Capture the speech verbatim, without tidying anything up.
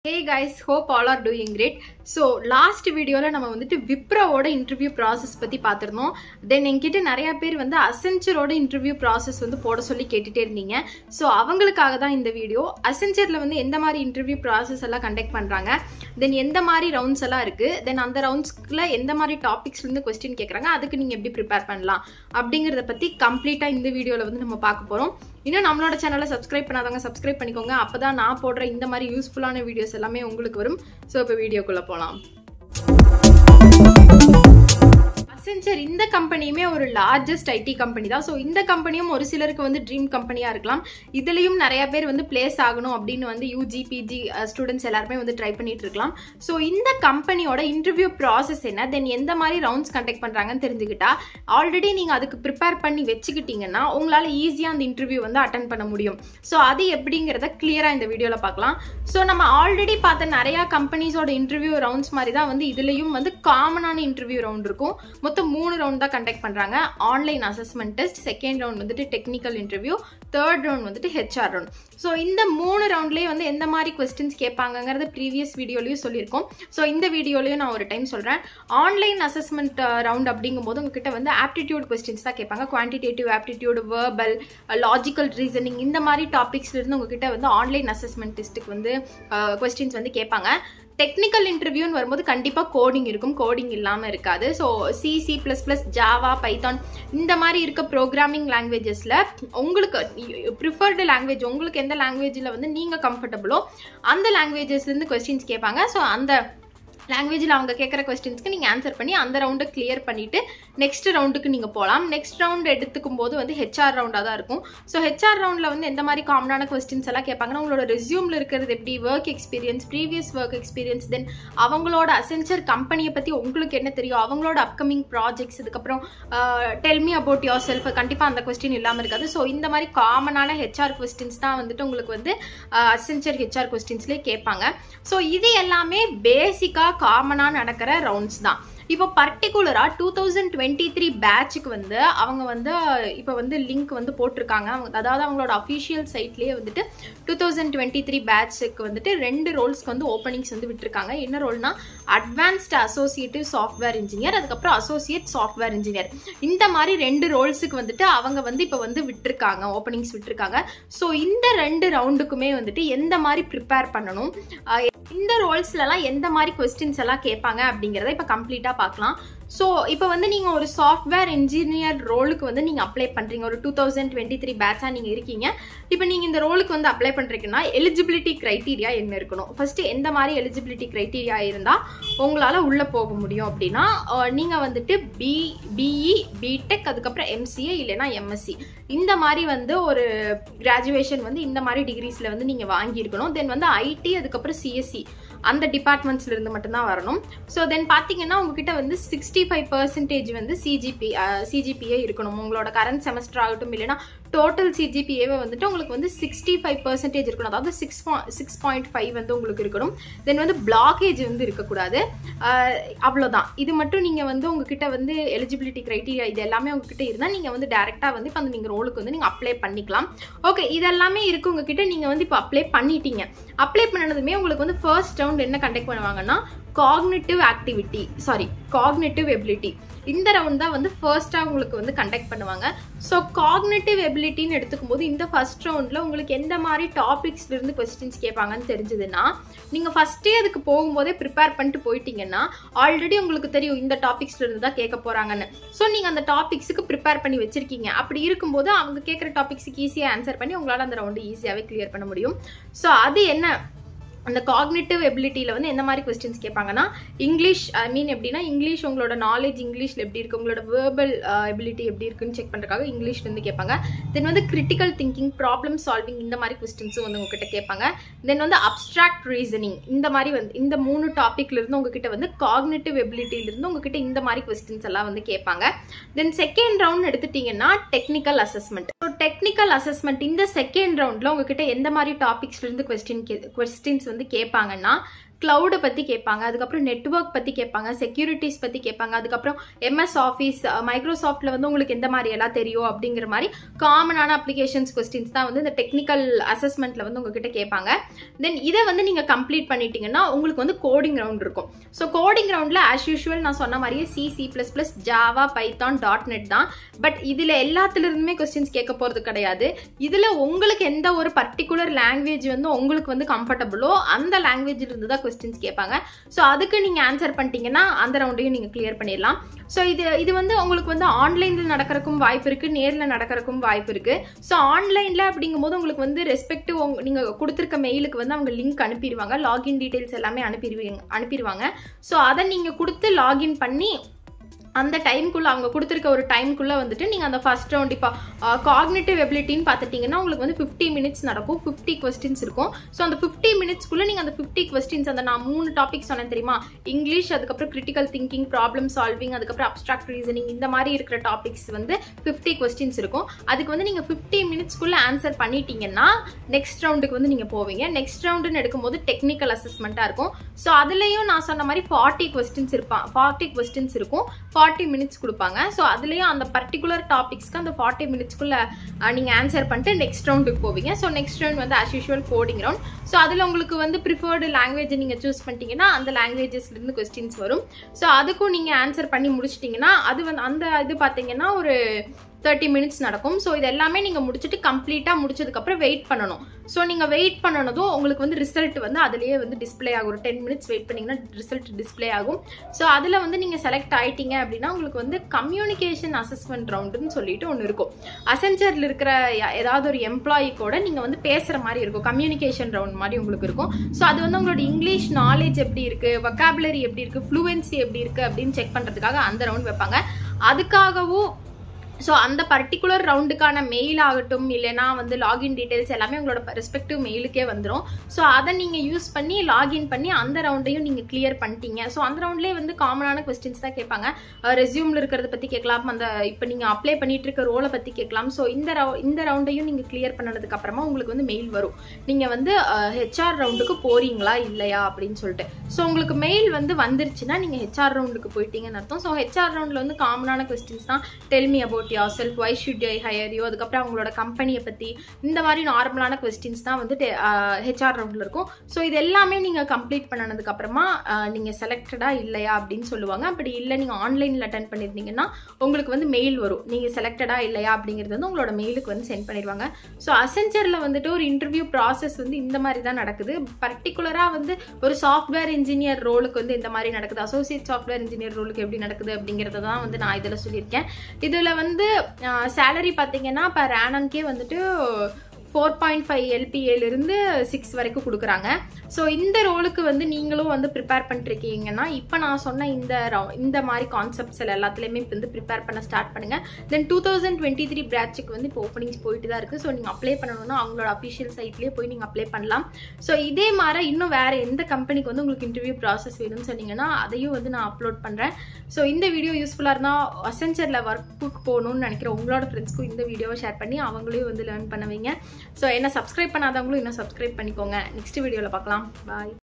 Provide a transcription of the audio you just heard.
Hey guys, hope all are doing great. So last video la nama vandu Wipro oda interview process பத்தி பாத்திருந்தோம். Then என்கிட்ட நிறைய பேர் வந்து Accenture oda interview process வந்து போட சொல்லி கேட்டுட்டே இருந்தீங்க. So அவங்களுக்காக தான் இந்த வீடியோ. Accentureல வந்து எந்த மாதிரி interview process எல்லாம் கண்டக்ட் பண்றாங்க, then எந்த மாதிரி ரவுண்ட்ஸ் எல்லாம் இருக்கு, then அந்த ரவுண்ட்ஸ்க்குள்ள எந்த மாதிரி டாபிக்ஸ்ல இருந்து क्वेश्चन கேக்குறாங்க, அதுக்கு நீங்க எப்படி ப்ரிப்பேர் பண்ணலாம் அப்படிங்கறத பத்தி கம்ப்ளீட்டா இந்த வீடியோல வந்து நம்ம பார்க்க போறோம். இன்னும் நம்மளோட சேனலை சப்ஸ்கிரைப் பண்ணாதவங்க சப்ஸ்கிரைப் பண்ணிக்கோங்க. அப்பதான் நான் போடுற இந்த மாதிரி யூஸ்ஃபுல்லான வீடியோஸ் எல்லாமே உங்களுக்கு வரும். சோ இப்போ வீடியோக்குள்ள போலாம். Accenture இந்த கம்பெனியுமே ஒரு லார்ஜஸ்ட் ஐடி கம்பெனி தான். ஸோ இந்த கம்பெனியும் ஒரு சிலருக்கு வந்து ட்ரீம் கம்பெனியாக இருக்கலாம். இதுலேயும் நிறைய பேர் வந்து பிளேஸ் ஆகணும் அப்படின்னு வந்து யூஜி பிஜி ஸ்டூடெண்ட்ஸ் எல்லாருமே வந்து ட்ரை பண்ணிட்டு இருக்கலாம். ஸோ இந்த கம்பெனியோட இன்டர்வியூ ப்ராசஸ் என்ன, தென் எந்த மாதிரி ரவுண்ட்ஸ் கண்டக்ட் பண்ணுறாங்கன்னு தெரிஞ்சுக்கிட்டா ஆல்ரெடி நீங்கள் அதுக்கு ப்ரிப்பேர் பண்ணி வச்சுக்கிட்டீங்கன்னா உங்களால் ஈஸியாக அந்த இன்டர்வியூ வந்து அட்டன் பண்ண முடியும். ஸோ அது எப்படிங்கிறத கிளியராக இந்த வீடியோவில் பார்க்கலாம். ஸோ நம்ம ஆல்ரெடி பார்த்த நிறையா கம்பெனிஸோட இன்டர்வியூ ரவுண்ட்ஸ் மாதிரி தான் வந்து இதுலேயும் வந்து காமனான இன்டர்வியூ ரவுண்ட் இருக்கும். மொத்தம் மூணு ரவுண்ட் தான் கண்டக்ட் பண்றாங்க. Online assessment test, second round வந்துட்டு டெக்னிக்கல் இன்டர்வியூ, தேர்ட் ரவுண்ட் வந்துட்டு ஹெச்ஆர் ரவுண்ட். ஸோ இந்த மூணு ரவுண்ட்லேயே வந்து எந்த மாதிரி கொஸ்டின்ஸ் கேட்பாங்கிறது ப்ரீவியஸ் வீடியோலையும் சொல்லியிருக்கோம். ஸோ இந்த வீடியோலையும் நான் ஒரு டைம் சொல்றேன். ஆன்லைன் அசஸ்மெண்ட் ரவுண்ட் அப்படிங்கும்போது உங்ககிட்ட வந்து ஆப்டிடியூட் கொஸ்டின்ஸ் தான் கேட்பாங்க. Quantitative aptitude, verbal, logical reasoning, இந்த மாதிரி டாபிக்ஸ்ல இருந்து உங்ககிட்ட வந்து ஆன்லைன் அசஸ்மெண்ட் டெஸ்ட்டுக்கு வந்து கொஸ்டின்ஸ் வந்து கேட்பாங்க. டெக்னிக்கல் இன்டர்வியூன்னு வரும்போது கண்டிப்பாக கோடிங் இருக்கும், கோடிங் இல்லாமல் இருக்காது. So C C plus plus Java, Python இந்த மாதிரி இருக்க ப்ரோக்ராமிங் லாங்குவேஜஸில் உங்களுக்கு ப்ரிஃபர்டு லாங்குவேஜ், உங்களுக்கு எந்த லாங்குவேஜில் வந்து நீங்கள் கம்ஃபர்டபுளோ அந்த லாங்குவேஜஸ்லேருந்து கொஸ்டின்ஸ் கேட்பாங்க. ஸோ அந்த லாங்குவேஜில் அவங்க கேட்குற கொஸ்டின்ஸ்க்கு நீங்கள் ஆன்சர் பண்ணி அந்த ரவுண்டை கிளியர் பண்ணிவிட்டு நெக்ஸ்ட் ரவுண்டுக்கு நீங்கள் போகலாம். நெக்ஸ்ட் ரவுண்ட் எடுத்துக்கும் போது வந்து ஹெச்ஆர் ரவுண்டாக தான் இருக்கும். ஸோ ஹெச்ஆர் ரவுண்டில் வந்து எந்த மாதிரி காமனான கொஸ்டின்ஸ் எல்லாம் கேட்பாங்கன்னா உங்களோட ரெஸ்யூமில் இருக்கிறது எப்படி, work experience, previous work experience, then அவங்களோட அசென்ச்சர் கம்பெனியை பற்றி உங்களுக்கு என்ன தெரியும், அவங்களோட அப்கமிங் ப்ராஜெக்ட்ஸ், இதுக்கப்புறம் tell me about yourself, கண்டிப்பாக அந்த கொஸ்டின் இல்லாமல் இருக்காது. ஸோ இந்த மாதிரி காமனான ஹெச்ஆர் கொஸ்டின்ஸ் தான் வந்துட்டு உங்களுக்கு வந்து அசென்ச்சர் ஹெச்ஆர் கொஸ்டின்ஸ்லேயே கேட்பாங்க. ஸோ இது எல்லாமே பேசிக்காக காமனா நடக்கிற ரவுண்ட்ஸ் தான். இப்போ particularly two thousand twenty three பேட்சுக்கு வந்து அவங்க வந்து இப்போ வந்து லிங்க் வந்து போட்டிருக்காங்க. அதாவது அவங்களோட அஃபிஷியல் சைட்லேயே வந்துட்டு டூ தௌசண்ட் டுவெண்ட்டி த்ரீ பேட்சுக்கு வந்துட்டு ரெண்டு ரோல்ஸ்க்கு வந்து ஓப்பனிங்ஸ் வந்து விட்டுருக்காங்க. என்ன ரோல்னா அட்வான்ஸ்ட் அசோசியேட்டிவ் சாஃப்ட்வேர் இன்ஜினியர், அதுக்கப்புறம் அசோசியேட் சாஃப்ட்வேர் இன்ஜினியர், இந்த மாதிரி ரெண்டு ரோல்ஸுக்கு வந்துட்டு அவங்க வந்து இப்போ வந்து விட்டுருக்காங்க, ஓப்பனிங்ஸ் விட்டுருக்காங்க. ஸோ இந்த ரெண்டு ரவுண்டுக்குமே வந்துட்டு எந்த மாதிரி ப்ரிப்பேர் பண்ணணும், இந்த ரோல்ஸ்லாம் எந்த மாதிரி கொஸ்டின்ஸ் எல்லாம் கேட்பாங்க அப்படிங்கிறத இப்போ கம்ப்ளீட்டாக பார்க்கலாம். ஸோ இப்போ வந்து நீங்கள் ஒரு சாஃப்ட்வேர் இன்ஜினியர் ரோலுக்கு வந்து நீங்கள் அப்ளை பண்ணுறீங்க, ஒரு டூ தௌசண்ட் டுவெண்ட்டி த்ரீ பேட்சாக நீங்கள் இருக்கீங்க. இப்போ நீங்கள் இந்த ரோலுக்கு வந்து அப்ளை பண்ணுறீங்கன்னா எலிஜிபிலிட்டி க்ரைட்டீரியா என்ன இருக்கணும், ஃபர்ஸ்ட் எந்த மாதிரி எலிஜிபிலிட்டி க்ரைட்டீரியா இருந்தால் உங்களால் உள்ளே போக முடியும் அப்படின்னா நீங்கள் வந்துட்டு பி பிஇ, பிடெக், அதுக்கப்புறம் எம்சிஏ இல்லைன்னா எம்எஸ்சி, இந்த மாதிரி வந்து ஒரு கிராஜுவேஷன் வந்து இந்த மாதிரி டிகிரிஸில் வந்து நீங்கள் வாங்கியிருக்கணும். தென் வந்து ஐடி, அதுக்கப்புறம் சிஎஸ்சி அந்த டிபார்ட்மெண்ட்ஸ்ல இருந்து மட்டும்தான் வரணும். ஸோ தென் பார்த்தீங்கன்னா உங்ககிட்ட வந்து சிக்ஸ்டி ஃபைவ் பர்சன்டேஜ் வந்து சிஜிபி சிஜிபிஏ இருக்கணும். உங்களோட கரண்ட் செமஸ்டர் ஆகட்டும் இல்லைன்னா டோட்டல் சிஜிபிஏவை வந்துட்டு உங்களுக்கு வந்து சிக்ஸ்டி ஃபைவ் பர்சன்டேஜ் இருக்கணும். அதாவது சிக்ஸ் சிக்ஸ் பாயிண்ட் ஃபைவ் வந்து உங்களுக்கு இருக்கணும். தென் வந்து பிளாக்கேஜ் வந்து இருக்கக்கூடாது. அவ்வளோதான். இது மட்டும் நீங்கள் வந்து உங்ககிட்ட வந்து எலிஜிபிலிட்டி க்ரைட்டீரியா இது எல்லாமே உங்ககிட்ட இருந்தால் நீங்கள் வந்து டேரெக்டாக வந்து இப்போ அந்த நீங்கள் ரோலுக்கு வந்து நீங்கள் அப்ளை பண்ணிக்கலாம். ஓகே, இதெல்லாமே இருக்கு உங்ககிட்ட. நீங்கள் வந்து இப்போ அப்ளை பண்ணிட்டீங்க. அப்ளை பண்ணதுமே உங்களுக்கு வந்து ஃபர்ஸ்ட் ரவுண்ட் என்ன கண்டக்ட் பண்ணுவாங்கன்னா cognitive activity sorry cognitive ability, இந்த ரவுண்ட் தான் வந்து ஃபர்ஸ்ட்டாக உங்களுக்கு வந்து கண்டக்ட் பண்ணுவாங்க. ஸோ காக்னிட்டிவ் எபிலிட்டின்னு எடுத்துக்கும் போது இந்த ஃபர்ஸ்ட் ரவுண்டில் உங்களுக்கு எந்த மாதிரி டாபிக்ஸ்ல இருந்து கொஸ்டின்ஸ் கேட்பாங்கன்னு தெரிஞ்சதுன்னா நீங்கள் ஃபர்ஸ்டே அதுக்கு போகும்போதே ப்ரிப்பேர் பண்ணிட்டு போயிட்டீங்கன்னா ஆல்ரெடி உங்களுக்கு தெரியும் இந்த டாபிக்ஸ்ல இருந்து தான் கேட்க போறாங்கன்னு. ஸோ நீங்கள் அந்த டாபிக்ஸுக்கு ப்ரிப்பேர் பண்ணி வச்சிருக்கீங்க. அப்படி இருக்கும்போது அவங்க கேட்குற டாபிக்ஸுக்கு ஈஸியாக ஆன்சர் பண்ணி உங்களால் அந்த ரவுண்டு ஈஸியாகவே கிளியர் பண்ண முடியும். ஸோ அது என்ன, அந்த காக்னிட்டிவ் எபிலிட்டியில் வந்து எந்த மாதிரி கொஸ்டின்ஸ் கேட்பாங்கன்னா இங்கிலீஷ், ஐ மீன் எப்படின்னா இங்கிலீஷ் உங்களோட நாலேஜ் இங்கிலீஷில் எப்படி இருக்குது, உங்களோட வேர்பல் எபிலிட்டி எப்படி இருக்குன்னு செக் பண்ணுறதுக்காக இங்கிலீஷ்லேருந்து கேட்பாங்க. தென் வந்து கிரிட்டிக்கல் திங்கிங், ப்ராப்ளம் சால்விங், இந்த மாதிரி கொஸ்டின்ஸும் வந்து உங்ககிட்ட கேட்பாங்க. தென் வந்து அப்ஸ்ட்ராக்ட் ரீசனிங், இந்த மாதிரி வந்து இந்த மூணு டாப்பிக்லேருந்து உங்ககிட்ட வந்து காக்னிட்டிவ் எபிலிட்டியிலிருந்து உங்ககிட்ட இந்த மாதிரி கொஸ்டின்ஸ் எல்லாம் வந்து கேட்பாங்க. தென் செகண்ட் ரவுண்ட் எடுத்துட்டிங்கன்னா technical assessment. So technical assessment இந்த செகண்ட் ரவுண்டில் உங்ககிட்ட எந்த மாதிரி டாபிக்ஸ்லேருந்து கொஸ்டின் கொஸ்டின்ஸ் வந்து கேட்பாங்கன்னா கிளவுடை பற்றி கேட்பாங்க, அதுக்கப்புறம் நெட்வொர்க் பற்றி கேட்பாங்க, செக்யூரிட்டிஸ் பற்றி கேட்பாங்க, அதுக்கப்புறம் எம்எஸ் ஆஃபீஸ், மைக்ரோசாஃப்ட்டில் வந்து உங்களுக்கு எந்த மாதிரி எல்லாம் தெரியும் அப்படிங்கிற மாதிரி காமனான அப்ளிகேஷன்ஸ் கொஸ்டின்ஸ் தான் வந்து இந்த டெக்னிக்கல் அசஸ்மெண்ட்டில் வந்து உங்ககிட்ட கேட்பாங்க. தென் இதை வந்து நீங்கள் கம்ப்ளீட் பண்ணிட்டீங்கன்னா உங்களுக்கு வந்து கோடிங் ரவுண்ட் இருக்கும். ஸோ கோடிங் ரவுண்டில் ஆஸ் யூஷுவல் நான் சொன்ன மாதிரியே C C plus plus Java Python dot net தான். பட் இதில் எல்லாத்துலேருந்துமே கொஸ்டின்ஸ் கேட்க போகிறது கிடையாது. இதில் உங்களுக்கு எந்த ஒரு பர்டிகுலர் லாங்குவேஜ் வந்து உங்களுக்கு வந்து கம்ஃபர்டபுளோ அந்த லாங்குவேஜில் இருந்து தான் கொஸ்டின்ஸ் கேட்பாங்க. ஸோ அதுக்கு நீங்கள் ஆன்சர் பண்ணிட்டீங்கன்னா அந்த ரவுண்டையும் நீங்கள் கிளியர் பண்ணிடலாம். ஸோ இது இது வந்து உங்களுக்கு வந்து ஆன்லைனில் நடக்கிறக்கும் வாய்ப்பு இருக்குது, நேரில் நடக்கிறக்கும் வாய்ப்பு இருக்குது. ஸோ ஆன்லைனில் அப்படிங்கும்போது உங்களுக்கு வந்து ரெஸ்பெக்டிவ் உங்க நீங்கள் கொடுத்துருக்க மெயிலுக்கு வந்து அவங்க லிங்க் அனுப்பிடுவாங்க, லாகின் டீட்டெயில்ஸ் எல்லாமே அனுப்பிடுவீங்க அனுப்பிடுவாங்க ஸோ அதை நீங்கள் கொடுத்து லாகின் பண்ணி அந்த டைம்குள்ளே அவங்க கொடுத்துருக்க ஒரு டைம்குள்ளே வந்துட்டு நீங்கள் அந்த ஃபர்ஸ்ட் ரவுண்ட் இப்போ காக்னிட்டிவ் எபிலிட்டின்னு பார்த்துட்டிங்கன்னா உங்களுக்கு வந்து ஃபிஃப்டி மினிட்ஸ் நடக்கும், ஃபிஃப்டி கொஸ்டின்ஸ் இருக்கும். ஸோ அந்த ஃபிஃப்டி மினிட்ஸ்க்குள்ளே நீங்கள் அந்த ஃபிஃப்டி கொஸ்டின்ஸ் அந்த நான் மூணு டாபிக் சொன்னேன் தெரியுமா, இங்கிலீஷ், அதுக்கப்புறம் கிரிட்டிக்கல் திங்கிங், ப்ராப்ளம் சால்விங், அதுக்கப்புறம் அப்ஸ்ட்ராக்ட் ரீசனிங், இந்த மாதிரி இருக்கிற டாபிக்ஸ் வந்து ஃபிஃப்டி கொஸ்டின்ஸ் இருக்கும். அதுக்கு வந்து நீங்கள் ஃபிஃப்டி மினிட்ஸ்க்குள்ளே ஆன்சர் பண்ணிட்டீங்கன்னா நெக்ஸ்ட் ரவுண்டுக்கு வந்து நீங்கள் போவீங்க. நெக்ஸ்ட் ரவுண்டுன்னு எடுக்கும்போது டெக்னிக்கல் அசஸ்மெண்ட்டாக இருக்கும். ஸோ அதுலேயும் நான் சொன்ன மாதிரி ஃபார்ட்டி கொஸ்டின்ஸ் இருப்பான் ஃபார்ட்டி கொஸ்டின்ஸ் இருக்கும், ஃபார்ட்டி மினிட்ஸ் கொடுப்பாங்க. ஸோ அதுலேயும் அந்த பர்டிகுலர் டாபிக்ஸ்க்கு அந்த ஃபார்ட்டி மினிட்ஸ்க்குள்ளே நீங்கள் ஆன்சர் பண்ணிட்டு நெக்ஸ்ட் ரவுண்டுக்கு போவீங்க. ஸோ நெக்ஸ்ட் ரவுண்ட் வந்து as usual coding round. So அதில் உங்களுக்கு வந்து ப்ரிஃபர்டு லாங்குவேஜ் நீங்கள் சூஸ் பண்ணிட்டீங்கன்னா அந்த லாங்குவேஜஸ்லேருந்து கொஸ்டின்ஸ் வரும். ஸோ அதுக்கும் நீங்கள் ஆன்சர் பண்ணி முடிச்சிட்டிங்கன்னா அது வந்து அந்த இது பார்த்தீங்கன்னா ஒரு தேர்ட்டி மினிட்ஸ் நடக்கும். ஸோ இது எல்லாமே நீங்கள் முடிச்சுட்டு கம்ப்ளீட்டாக முடிச்சதுக்கப்புறம் வெயிட் பண்ணணும். ஸோ நீங்கள் வெயிட் பண்ணனதும் உங்களுக்கு வந்து ரிசல்ட் வந்து அதுலேயே வந்து டிஸ்பிளே ஆகும். ஒரு டென் மினிட்ஸ் வெயிட் பண்ணிங்கன்னா ரிசல்ட் டிஸ்பிளே ஆகும். ஸோ அதில் வந்து நீங்கள் செலக்ட் ஆகிட்டீங்க அப்படின்னா உங்களுக்கு வந்து கம்யூனிகேஷன் அசஸ்மெண்ட் ரவுண்டுன்னு சொல்லிட்டு ஒன்று இருக்கும். அசென்ச்சரில் இருக்கிற ஏதாவது ஒரு எம்ப்ளாயி கூட நீங்கள் வந்து பேசுகிற மாதிரி இருக்கும், கம்யூனிகேஷன் ரவுண்ட் மாதிரி உங்களுக்கு இருக்கும். ஸோ அது வந்து உங்களோட இங்கிலீஷ் நாலேஜ் எப்படி இருக்குது, வொக்காபுலரி எப்படி இருக்குது, ஃப்ளூவன்சி எப்படி இருக்குது அப்படின்னு செக் பண்ணுறதுக்காக அந்த ரவுண்ட் வைப்பாங்க. அதுக்காகவும் ஸோ அந்த பர்டிகுலர் ரவுண்டுக்கான மெயில் ஆகட்டும் இல்லைனா வந்து லாகின் டீட்டெயில்ஸ் எல்லாமே உங்களோட ரெஸ்பெக்டிவ் மெயிலுக்கே வந்துடும். ஸோ அதை நீங்கள் யூஸ் பண்ணி லாகின் பண்ணி அந்த ரவுண்டையும் நீங்கள் கிளியர் பண்ணிட்டீங்க. ஸோ அந்த ரவுண்ட்லேயே வந்து காமனான கொஸ்டின்ஸ் தான் கேட்பாங்க. ரெஸ்யூமில் இருக்கிறத பற்றி கேட்கலாம், அந்த இப்போ நீங்கள் அப்ளை பண்ணிட்டு இருக்க ரோலை பற்றி கேட்கலாம். ஸோ இந்த ரவு இந்த ரவுண்டையும் நீங்கள் கிளியர் பண்ணதுக்கு அப்புறமா உங்களுக்கு வந்து மெயில் வரும், நீங்கள் வந்து ஹெச்ஆர் ரவுண்டுக்கு போறீங்களா இல்லையா அப்படின்னு சொல்லிட்டு. ஸோ உங்களுக்கு மெயில் வந்து வந்துருச்சுன்னா நீங்கள் ஹெச்ஆர் ரவுண்டுக்கு போயிட்டீங்கன்னு அர்த்தம். ஸோ ஹெச்ஆர் ரவுண்டில் வந்து காமனான கொஸ்டின்ஸ் தான், tell me about yourself, why should I hire you, அதுக்கப்புறம் அவங்களோட கம்பெனியை பற்றி இந்த மாதிரி நார்மலான கொஸ்டின்ஸ் தான் வந்து ஹெச்ஆர் ரவுண்டில் இருக்கும். ஸோ இது எல்லாமே நீங்கள் கம்ப்ளீட் பண்ணனதுக்கு அப்புறமா நீங்கள் செலக்டடா இல்லையா அப்படின்னு சொல்லுவாங்க. அப்படி இல்லை நீங்கள் ஆன்லைனில் அட்டன் பண்ணியிருந்தீங்கன்னா உங்களுக்கு வந்து மெயில் வரும், நீங்கள் செலக்டடா இல்லையா அப்படிங்கிறது வந்து உங்களோட மெயிலுக்கு வந்து சென்ட் பண்ணிடுவாங்க. ஸோ அசென்ச்சரில் வந்துட்டு ஒரு இன்டர்வியூ ப்ராசஸ் வந்து இந்த மாதிரி தான் நடக்குது. பர்டிகுலராக வந்து ஒரு சாஃப்ட்வேர் இன்ஜினியர் ரோலுக்கு வந்து இந்த மாதிரி நடக்குது, அசோசியேட் சாஃப்ட்வேர் இன்ஜினியர் ரோலுக்கு எப்படி நடக்குது அப்படிங்கிறத தான் வந்து நான் இதில் சொல்லியிருக்கேன். இதில் வந்து சேலரி பார்த்தீங்கன்னா பர் ஆனம்கே வந்துட்டு ஃபோர் பாயிண்ட் ஃபைவ் எல்பிஏலிருந்து சிக்ஸ் வரைக்கும் கொடுக்குறாங்க. ஸோ இந்த ரோலுக்கு வந்து நீங்களும் வந்து ப்ரிப்பேர் பண்ணிருக்கீங்கன்னா இப்போ நான் சொன்ன இந்த இந்த மாதிரி கான்செப்ட்ஸ் எல்லாத்துலேயுமே வந்து ப்ரிப்பேர் பண்ண ஸ்டார்ட் பண்ணுங்கள். Then two thousand twenty three பேட்சுக்கு வந்து இப்போ ஓப்பனிங்ஸ் போயிட்டு தான் இருக்குது. ஸோ நீங்கள் அப்ளை பண்ணணும்னா அவங்களோட அஃபிஷியல் சைட்லேயே போய் நீங்கள் அப்ளை பண்ணலாம். ஸோ இதே மாதிரி இன்னும் வேறு எந்த கம்பெனிக்கு வந்து உங்களுக்கு இன்டர்வியூ ப்ராசஸ் வேணும்னு சொன்னீங்கன்னா அதையும் வந்து நான் அப்லோட் பண்ணுறேன். ஸோ இந்த வீடியோ யூஸ்ஃபுல்லாக இருந்தால் அசென்ச்சரில் ஒர்க்குக்கு போகணும்னு நினைக்கிற உங்களோட ஃப்ரெண்ட்ஸ்க்கும் இந்த வீடியோவை ஷேர் பண்ணி அவங்களையும் வந்து லேர்ன் பண்ணுவீங்க. ஸோ என்ன சப்ஸ்கிரைப் பண்ணாதவங்களும் இன்னும் சப்ஸ்கிரைப் பண்ணிக்கோங்க. நெக்ஸ்ட் வீடியோவில் பார்க்கலாம். பாய்.